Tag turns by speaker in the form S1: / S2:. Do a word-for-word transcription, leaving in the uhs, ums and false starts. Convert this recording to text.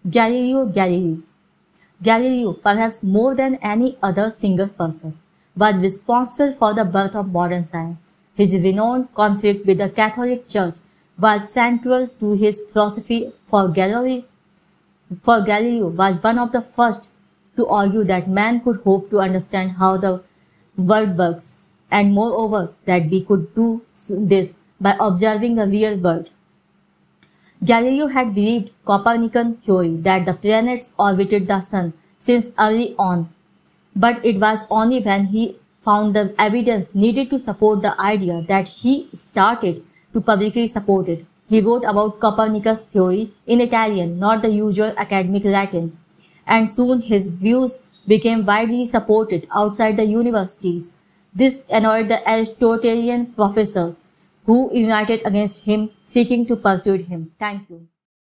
S1: Galileo Galilei. Galileo, perhaps more than any other single person, was responsible for the birth of modern science. His renowned conflict with the Catholic Church was central to his philosophy. For Galileo, for Galileo was one of the first to argue that man could hope to understand how the world works, and moreover that we could do this by observing the real world. Galileo had believed Copernican theory that the planets orbited the sun since early on, but it was only when he found the evidence needed to support the idea that he started to publicly support it. He wrote about Copernicus' theory in Italian, not the usual academic Latin, and soon his views became widely supported outside the universities. This annoyed the Aristotelian professors, who united against him, seeking to persuade him. Thank you.